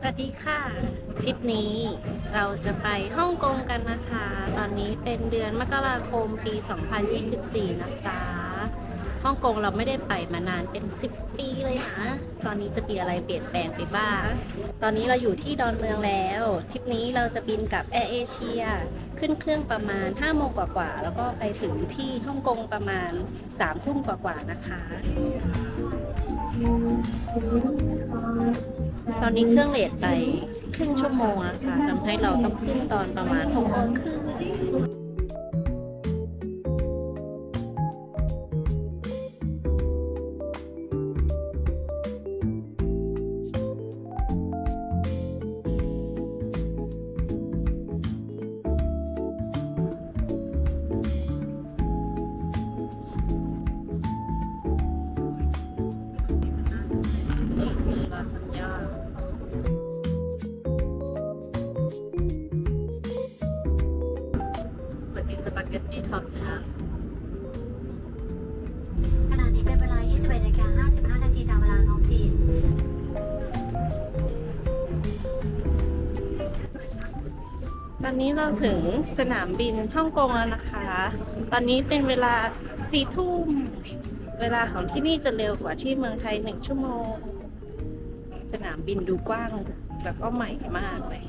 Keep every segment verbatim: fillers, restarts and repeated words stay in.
วัสดีค่ะทริปนี้เราจะไปฮ่องกงกันนะคะ ตอนนี้เป็นเดือนมกราคมปี สองพันยี่สิบสี่ นะจ๊ะฮ่องกงเราไม่ได้ไปมานานเป็น สิบ ปีเลยนะ ตอนนี้จะมีอะไรเปลี่ยนแปลงไปบ้าง ตอนนี้เราอยู่ที่ดอนเมืองแล้วทริปนี้เราจะบินกับแอร์เอเชียขึ้นเครื่องประมาณ ห้าโมงกว่าๆแล้วก็ไปถึงที่ฮ่องกงประมาณ สามทุ่มกว่าๆนะคะ ตอนนี้เครื่องเลทไปครึ่งชั่วโมงนะคะทำให้เราต้องขึ้นตอนประมาณหกโมงครึ่งนี่คือลาซานญ่ามากินสปาเกตตี้ซอสเนื้อขณะนี้เป็นเวลา ยี่สิบเอ็ดนาฬิกาห้าสิบห้า นาทีตามเวลาท้องถิ่นตอนนี้เราถึงสนามบินฮ่องกงแล้วนะคะ ตอนนี้เป็นเวลาสี่ทุ่ม เวลาของที่นี่จะเร็วกว่าที่เมืองไทยหนึ่งชั่วโมง สนามบินดูกว้างแล้วก็ใหม่มากเลย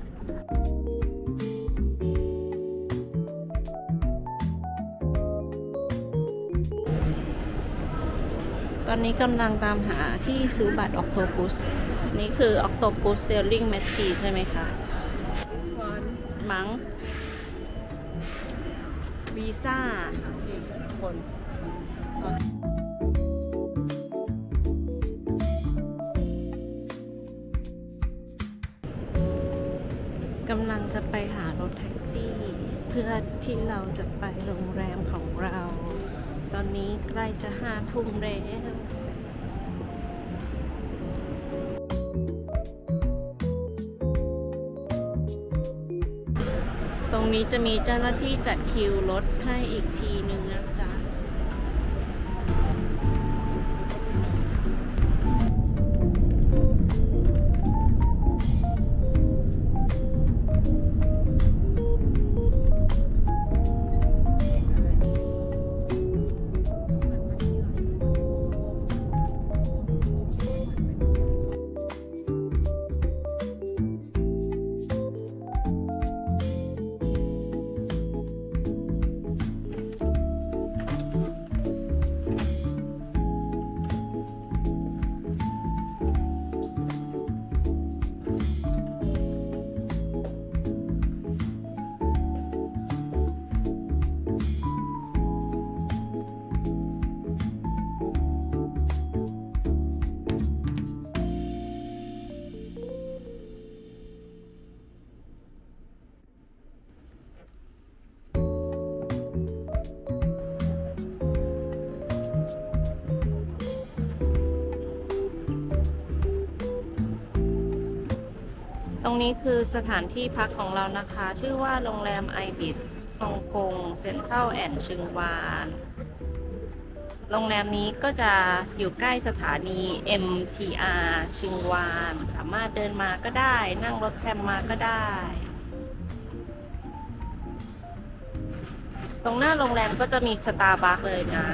ตอนนี้กำลังตามหาที่ซื้อบัตร Octopus นี่คือ Octopus Sailing Machine ใช่ไหมคะมั้งวีซ่าคนกำลังจะไปหารถแท็กซี่ เพื่อที่เราจะไปโรงแรมของเรา ตอนนี้ใกล้จะห้าทุ่มแล้วตรงนี้จะมีเจ้าหน้าที่จัดคิวรถให้อีกทีนึงนะจ๊ะตรงนี้คือสถานที่พักของเรานะคะ ชื่อว่าโรงแรมไอบิสฮ่องกงเซ็นทรัลแอนด์ซึงวานโรงแรมนี้ก็จะอยู่ใกล้สถานี เอ็ม ที อาร์ ซึงวานสามารถเดินมาก็ได้นั่งรถแทรมมาก็ได้ ตรงหน้าโรงแรมก็จะมีสตาร์บัคเลยนะ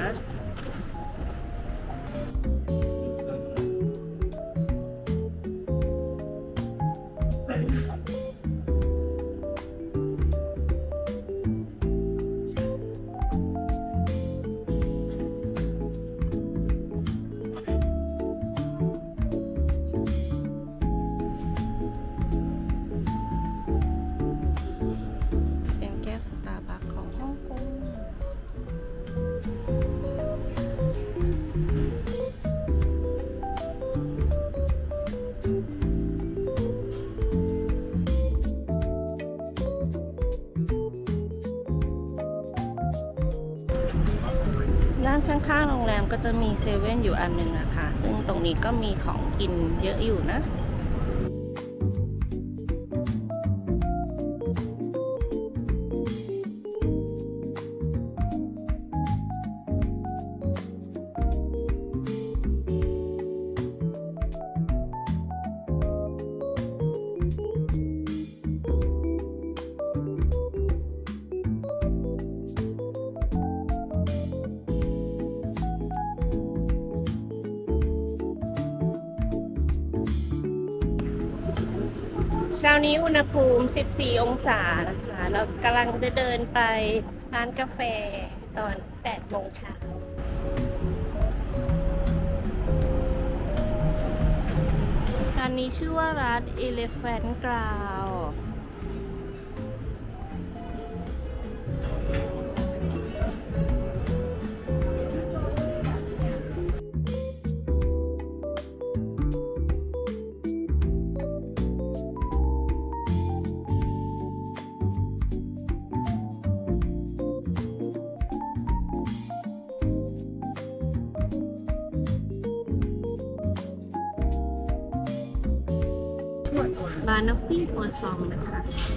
ด้านข้างๆโรงแรมก็จะมีเซเว่นอยู่อันหนึ่งนะคะซึ่งตรงนี้ก็มีของกินเยอะอยู่นะ ตเช้านี้อุณหภูมิ สิบสี่ องศานะคะ เรากำลังจะเดินไปร้านกาแฟตอน แปด โมงเช้า ร้านนี้ชื่อว่าร้าน Elephant Ground บานอฟฟี่ครัวซองนะคะ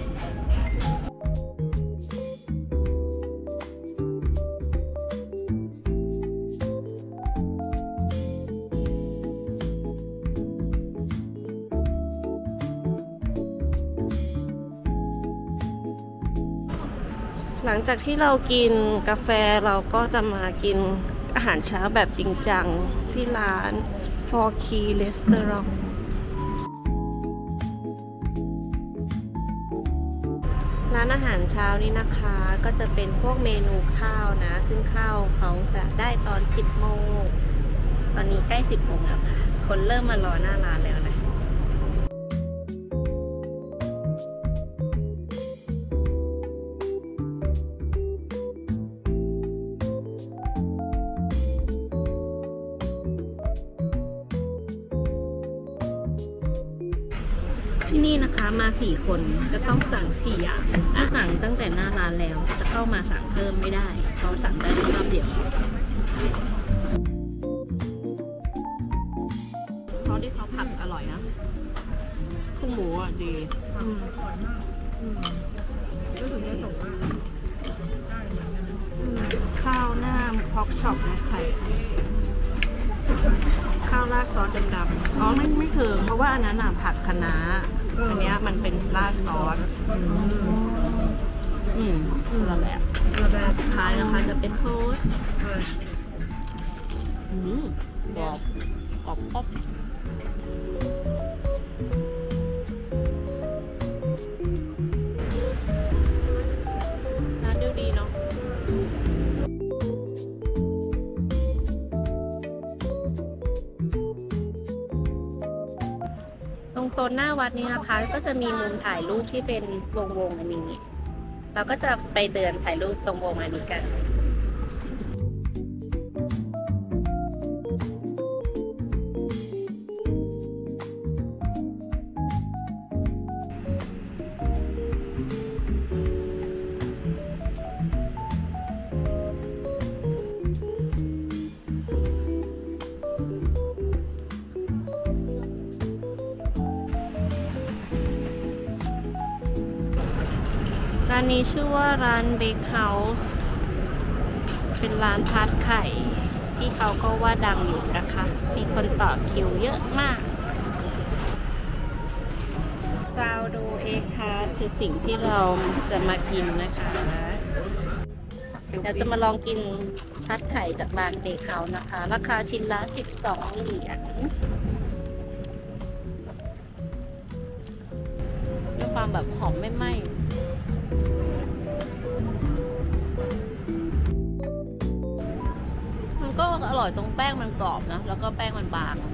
หลังจากที่เรากินกาแฟเราก็จะมากินอาหารเช้าแบบจริงจังที่ร้าน Four Key Restaurant ร้านอาหารเช้านี้นะคะก็จะเป็นพวกเมนูข้าวนะ ซึ่งข้าวเขาจะได้ตอน สิบ โมง ตอนนี้ใกล้ สิบ โมงแล้วค่ะ คนเริ่มมารอหน้าร้านแล้วนะ ที่นี่นะคะมาสี่คนจะต้องสั่งสี่อย่างถ้าสั่งตั้งแต่หน้าร้านแล้วจะเข้ามาสั่งเพิ่มไม่ได้เขาสั่งได้รอบเดียวซอสที่เขาผัดอร่อยนะเครื่องหมูอ่ะดีข้าวหน้าพอกช็อปนะไข่ข้าวราดซอสดำๆอ๋อไม่ไม่ถึงเพราะว่าอันนั้นอ่ะผัดคะน้าอันเนี้ยมันเป็นราดซอสอืมนั่นแหละสุดท้ายนะคะจะเป็นโทสต์อืมกรอบกรอบป๊อบร้านดูดีเนาะตรงโซนหน้าวัดนี้นะคะก็จะมีมุมถ่ายรูปที่เป็นวงวงอันนี้เราก็จะไปเดินถ่ายรูปตรงวงอันนี้กันร้านนี้ชื่อว่าร้านเบคเฮาส์เป็นร้านทาร์ตไข่ที่เขาก็ว่าดังอยู่นะคะ มีคนต่อคิวเยอะมากซาวโดเอคทาร์ตคือสิ่งที่เราจะมากินนะคะเดี๋ยวจะมาลองกินทาร์ตไข่จากร้านเบคเฮาส์นะคะ ราคาชิ้นละสิบสองเหรียญด้วยความแบบหอมไม่ไหม้ก็อร่อยตรงแป้งมันกรอบนะแล้วก็แป้งมันบาง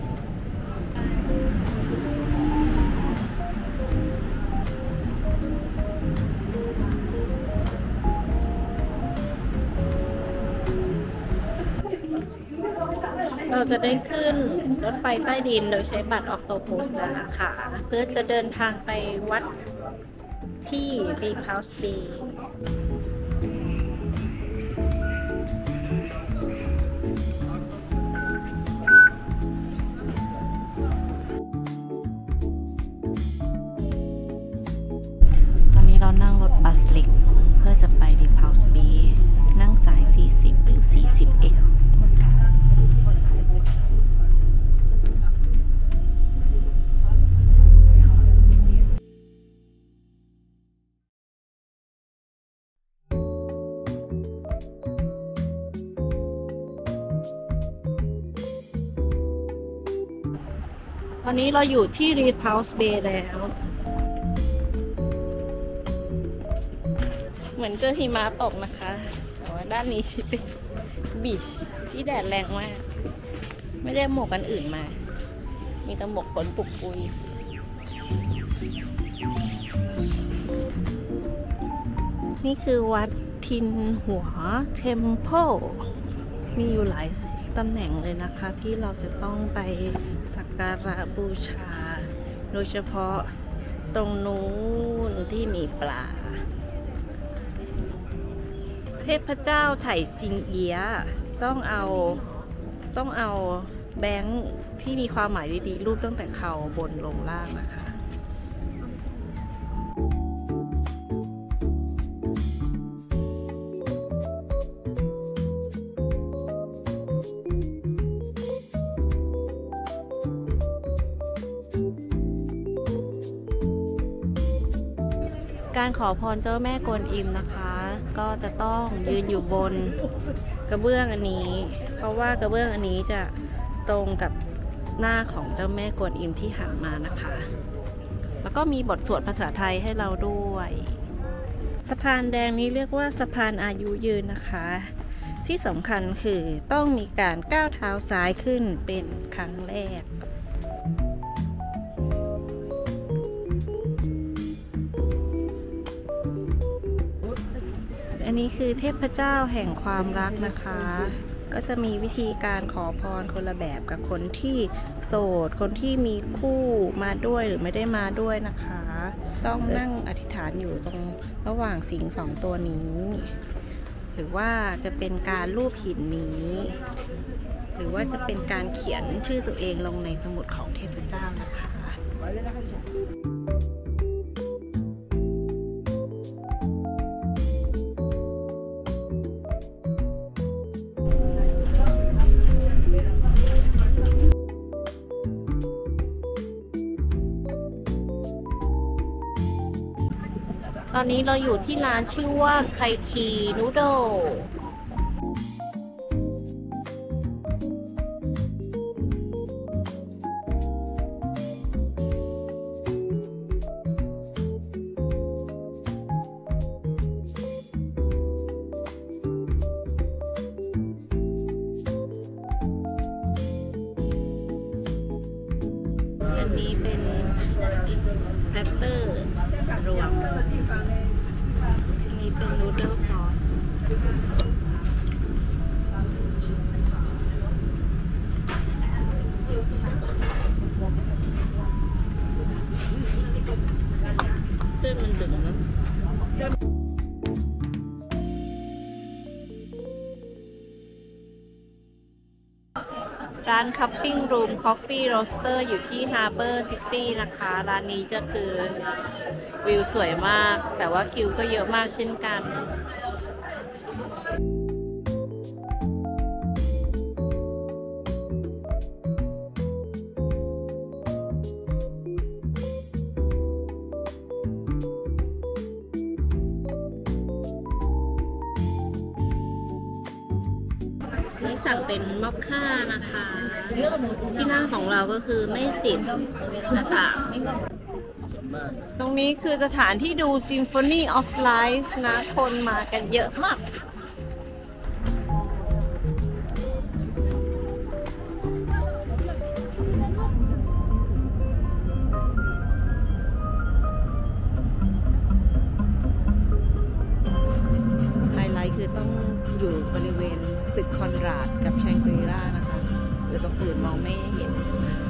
เราจะได้ขึ้นรถไฟใต้ดินโดยใช้บัตรออกโตโพสนะคะเพื่อจะเดินทางไปวัดที่ Deep House Bayเรานั่งรถบัสเล็กเพื่อจะไป Deep House Bay นั่งสาย สี่สิบ หรือ สี่สิบเอ็กซ์ ตอนนี้เราอยู่ที่ Deep House Bay แล้วเหมือนเจอหิมะตกนะคะแต่ว่าด้านนี้เป็นบีชที่แดดแรงมากไม่ได้หมวกกันอื่นมามีแต่หมวกขนปุกปุยนี่คือวัดทินหัวเทมเพลมีอยู่หลายตำแหน่งเลยนะคะที่เราจะต้องไปสักการะบูชาโดยเฉพาะตรงนู้นที่มีปลาเทพเจ้าไถซิงเอียะต้องเอาต้องเอาแบงค์ที่มีความหมายดีๆรูปตั้งแต่เข่าบนลงล่างนะคะการขอพรเจ้าแม่กวนอิมนะคะก็จะต้องยืนอยู่บนกระเบื้องอันนี้เพราะว่ากระเบื้องอันนี้จะตรงกับหน้าของเจ้าแม่กวนอิมที่หันมานะคะแล้วก็มีบทสวดภาษาไทยให้เราด้วยสะพานแดงนี้เรียกว่าสะพานอายุยืนนะคะที่สำคัญคือต้องมีการก้าวเท้าซ้ายขึ้นเป็นครั้งแรกอันนี้คือเทพเจ้าแห่งความรักนะคะก็จะมีวิธีการขอพรคนละแบบกับคนที่โสดคนที่มีคู่มาด้วยหรือไม่ได้มาด้วยนะคะต้องนั่งอธิษฐานอยู่ตรงระหว่างสิงห์สองตัวนี้หรือว่าจะเป็นการลูบหินนี้หรือว่าจะเป็นการเขียนชื่อตัวเองลงในสมุดของเทพเจ้านะคะตอนนี้เราอยู่ที่ร้านชื่อว่าไคคีนูโดอันนี้เป็นแรปเตอร์รวมอันนี้เป็นนูดเดิลซอสตื้นมันดึงนะร้านคัพปิ้งรูมคอฟฟี่โรสเตอร์อยู่ที่ฮาร์เบอร์ซิตี้นะคะร้านนี้จะคือวิวสวยมากแต่ว่าคิวก็เยอะมากเช่นกันนี่สั่งเป็นมอคค่านะคะที่นั่งของเราก็คือไม่ติดหน้าต่างตรงนี้คือสถานที่ดู Symphony of Life นะคนมากันเยอะมากไฮไลท์คือต้องอยู่บริเวณตึกคอนราดกับแชงกรีล่านะคะหรือตรงอื่นมองไม่เห็น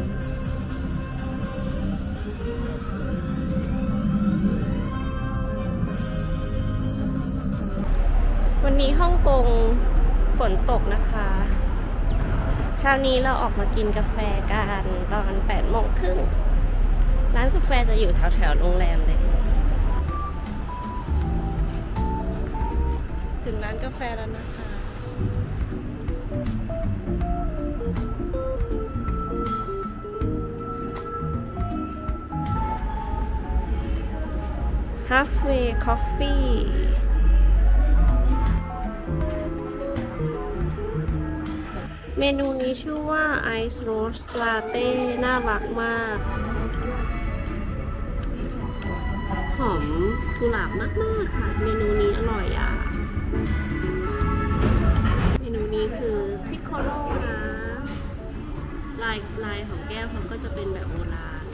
วันนี้ฮ่องกงฝนตกนะคะเช้านี้เราออกมากินกาแฟกันตอนแปดโมงครึ่งร้านกาแฟจะอยู่แถวแถวโรงแรมเลยถึงร้านกาแฟแล้วนะคะHalfway Coffeeเมนูนี้ชื่อว่า Ice Roast Latte น่ารักมากหอมกุหลาบมากๆค่ะเมนูนี้อร่อยอ่ะเมนูนี้คือพิคโคโลนะลายลายของแก้วมันก็จะเป็นแบบโบราณ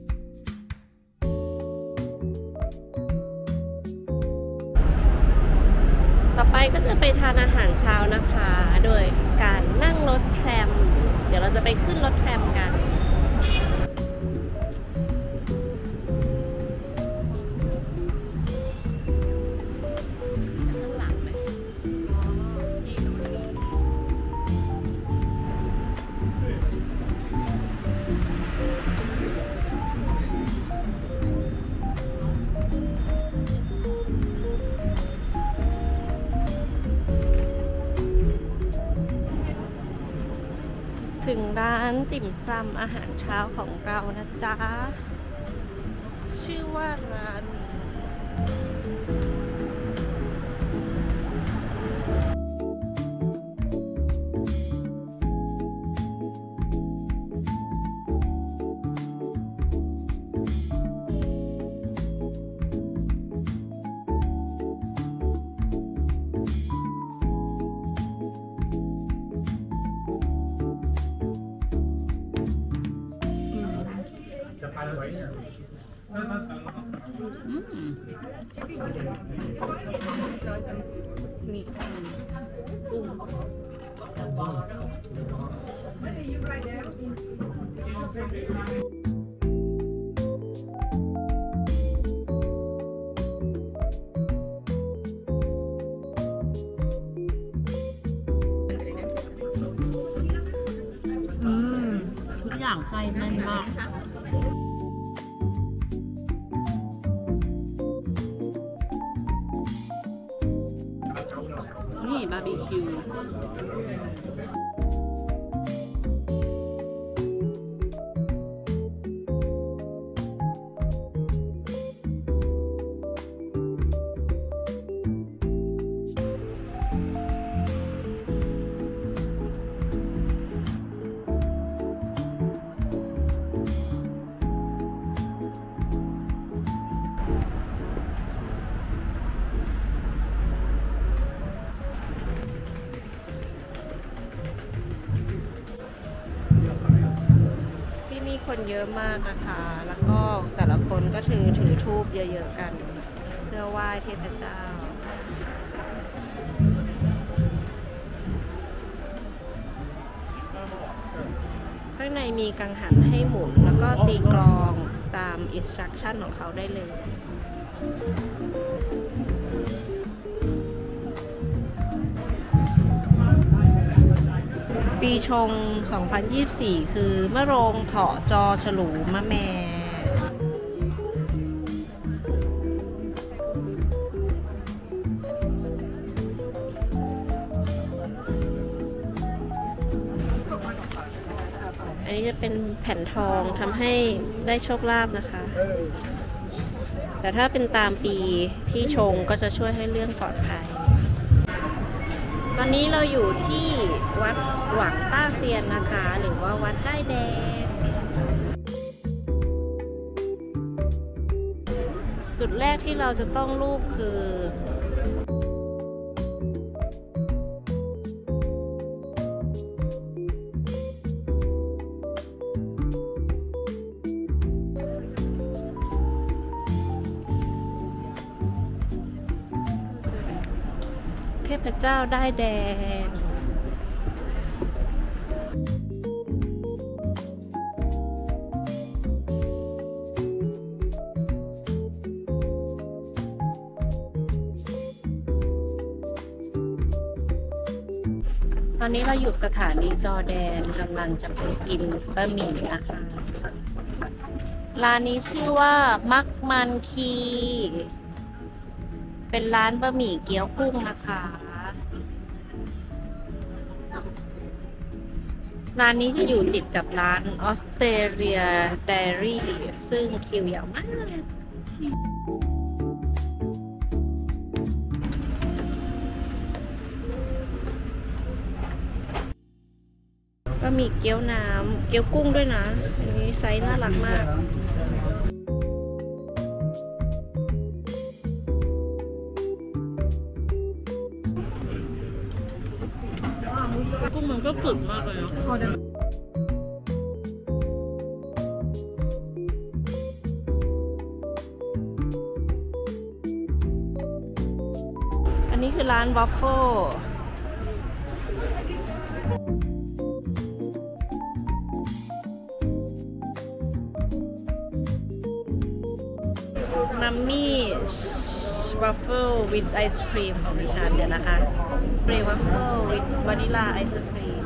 ต่อไปก็จะไปทานอาหารเช้านะคะ โดยการนั่งรถแทรมเดี๋ยวเราจะไปขึ้นรถแทรมกันถึงร้านติ่มซำอาหารเช้าของเรานะจ๊ะชื่อว่าร้านอืมมีข้าวกุ้งอืมทุกอย่างไส้แน่นมากนี่บาร์บีคิวคนเยอะมากนะคะ แล้วก็แต่ละคนก็ถือถือธูปเยอะๆกันเพื่อไหว้เทพเจ้าข้างในมีกังหันให้หมุนแล้วก็ตีกลองตามอินสตรัคชั่นของเขาได้เลยปีชง สองพันยี่สิบสี่ คือมะโรงเถาะจอฉลูมะแมอันนี้จะเป็นแผ่นทองทำให้ได้โชคลาภนะคะ แต่ถ้าเป็นตามปีที่ชงก็จะช่วยให้เรื่องปลอดภัยตอนนี้เราอยู่ที่วัดหวังต้าเซียนนะคะหรือว่าวัดได้แดงจุดแรกที่เราจะต้องรูปคือเทพเจ้าได้แดงตอนนี้เราอยู่สถานีจอแดนกำลังจะไปกินบะหมี่นะคะร้านนี้ชื่อว่ามักมันคีเป็นร้านบะหมี่เกี๊ยวกุ้งนะคะร้านนี้จะอยู่ติดกับร้านออสเตรเลียไดรี่ซึ่งคิวยาวมากบะหมี่เกี๊ยวน้ำเกี๊ยวกุ้งด้วยนะอันนี้ไซส์น่ารักมากก็กรึบมากเลยเนาะอันนี้คือร้านวัฟเฟิลมัมมี่วัฟเฟิลวิดไอศครีมของดิฉันเนี่ยนะคะเบรวัฟเฟิลวิดวานิลาไอศครีม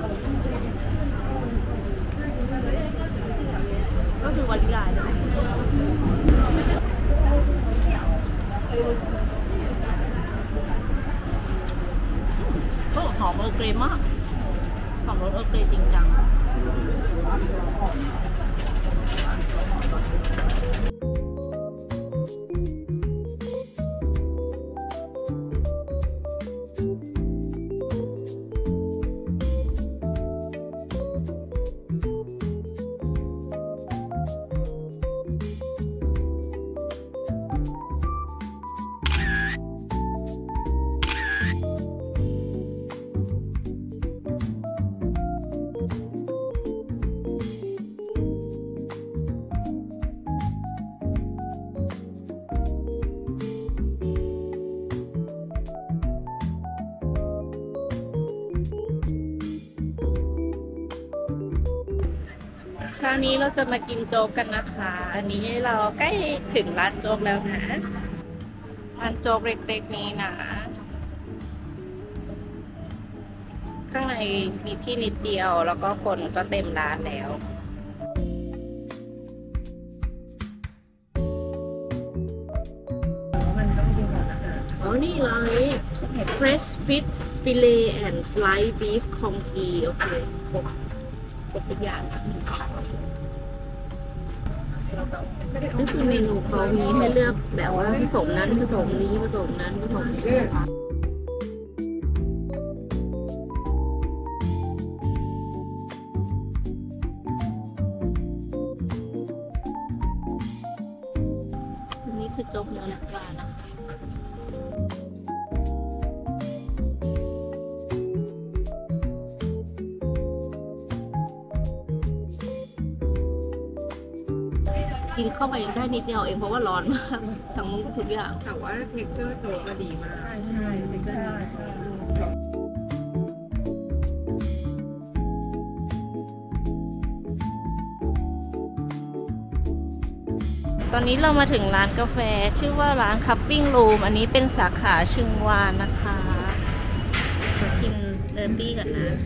ก็คือวานิลาเลยโอ้หอมเออร์เกรมากหอมรสเออร์เกรจริงจังเช้านี้เราจะมากินโจ๊กกันนะคะ อันนี้เราใกล้ถึงร้านโจ๊กแล้วนะ ร้านโจ๊กเล็กๆนี้นะ ข้างในมีที่นิดเดียวแล้วก็คนก็เต็มร้านแล้วอ๋อนี่เลย fresh fish fillet and sliced beef congee โอเคครบครบทุกอย่างนี่คือเมนูเขามีให้เลือกแบบว่าผสมนั้นผสมนี้ผสมนั้นผสมนี้อันนี้คือโจ๊กเนื้อและปลานะกินเข้าไปได้นิดเดียวเองเพราะว่าร้อนมากทั้งทุกอย่างแต่ว่าเท็กเจอร์โจ๊กก็ดีมากใช่ใช่เท็กเจอร์ตอนนี้เรามาถึงร้านกาแฟชื่อว่าร้านคัพปิ้งรูมอันนี้เป็นสาขาชึงวานนะคะขอชิมเดอร์ตี้ก่อนนะ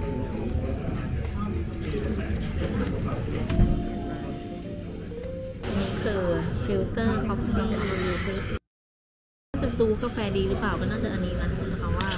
คือฟิลเตอร์คอฟฟี่จะดูกาแฟดีหรือเปล่าก็น่าจะอันนี้นะนะคะว่า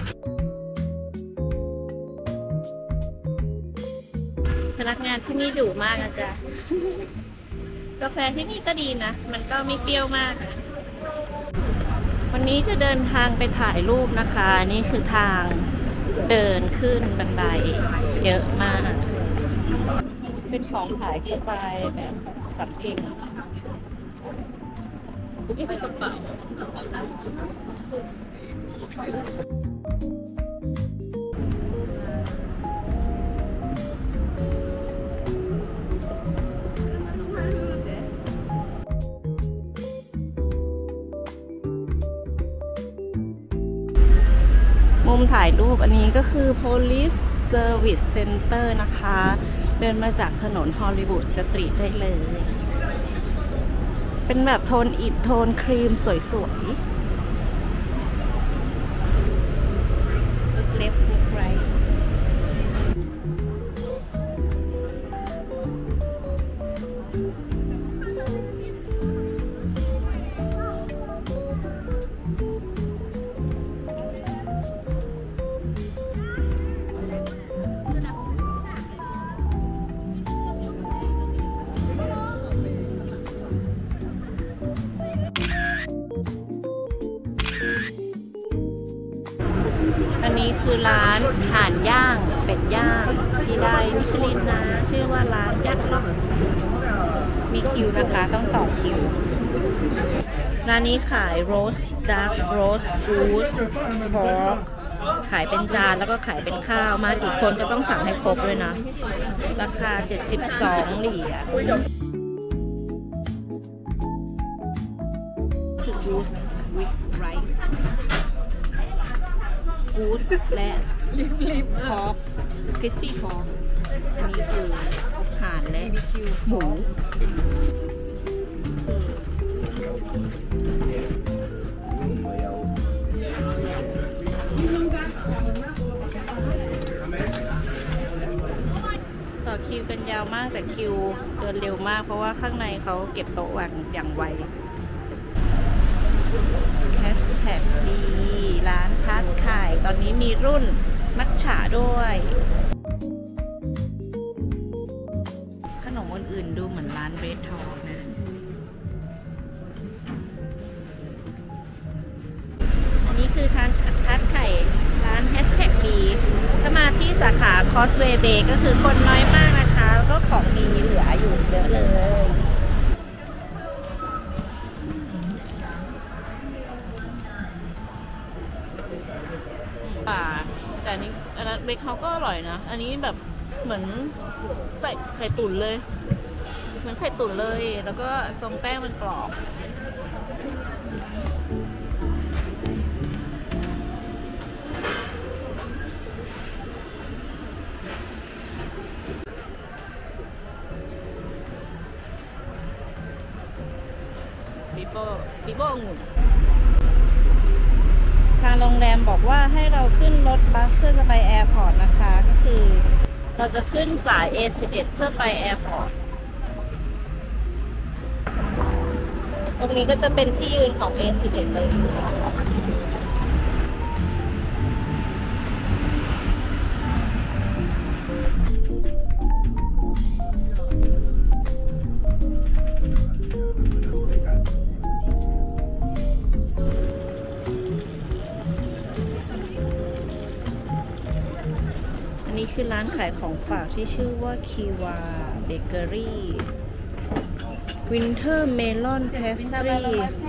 พนักงานที่นี่ดุมากนะจ๊ะ กาแฟที่นี่ก็ดีนะมันก็ไม่เปรี้ยวมากนะวันนี้จะเดินทางไปถ่ายรูปนะคะนี่คือทางเดินขึ้นบันไดเยอะมากเป็นของถ่ายสไตล์แบบสับเพ่งนี่เป็นกระเป๋ามุมถ่ายรูปอันนี้ก็คือ Police Service Center นะคะเดินมาจากถนนฮอลลีวูดสตรีทได้เลยเป็นแบบโทนอิฐโทนครีมสวยๆ Look left look right อันนี้คือร้านห่านย่างเป็ดย่างที่ได้มิชลินนะชื่อว่าร้านยักษ์ล็อกมีคิวนะคะต้องต่อคิวร้านนี้ขายโรสดักโรสกูสพอร์กขายเป็นจานแล้วก็ขายเป็นข้าวมากี่คนก็ต้องสั่งให้ครบเลยนะ ราคาเจ็ดสิบสองเหรียญคือ goose with rice goose และ pork crispy pork อันนี้คือห่านและหมู ต่อคิวกันยาวมากแต่คิวเดินเร็วมากเพราะว่าข้างในเขาเก็บโต๊ะวางอย่างไวแฮชแท็กดีร้านทัดขายตอนนี้มีรุ่นมัทฉะด้วย ขนมอื่นๆดูเหมือนร้านเบรดทอล์กนะ อันนี้คือทานทัดไข่ร้านแฮชแท็กดีถ้ามาที่สาขา Causeway Bay ก็คือคนน้อยมากนะคะแล้วก็ของมีเหลืออยู่เยอะเลยป่าแต่อันนี้อันนั้นเบคเขาก็อร่อยนะ อันนี้แบบเหมือนใส่ไข่ตุ๋นเลย เหมือนไข่ตุ๋นเลย แล้วก็ตรงแป้งมันกรอบปีโป้ปีโป้องุ่นทางโรงแรมบอกว่าให้เราขึ้นรถบัสเพื่อจะไปแอร์พอร์ตนะคะ ก็คือเราจะขึ้นสาย เอ สิบเอ็ด เพื่อไปแอร์พอร์ต ตรงนี้ก็จะเป็นที่ยืนของ เอ สิบเอ็ด เลยอันนี้คือร้านขายของฝากที่ชื่อว่าคีวาเบเกอรี่วินเทอร์เมลอนเพสตรี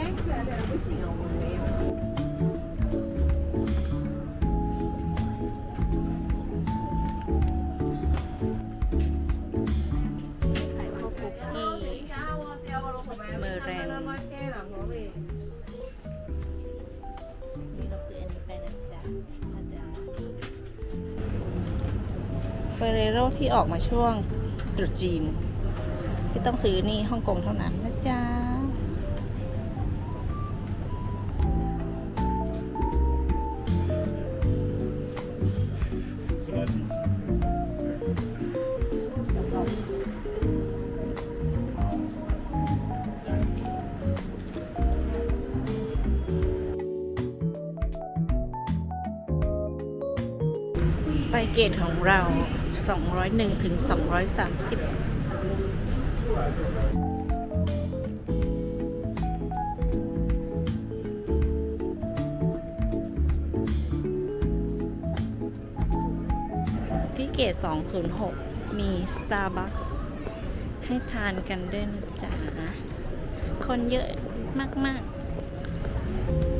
ขายพวกคุกกี้เมอร์แรงนี่เราซื้ออันนี้ไปนะจ๊ะอาจารย์เฟรโรที่ออกมาช่วงตรุษจีนที่ต้องซื้อนี่ฮ่องกงเท่านั้นนะจ๊ะไปเกตของเราสองร้อยเอ็ดถึงสองร้อยสามสิบที่เกตสองศูนย์หกมี Starbucks ให้ทานกันด้วยนะจ๊ะคนเยอะมากๆ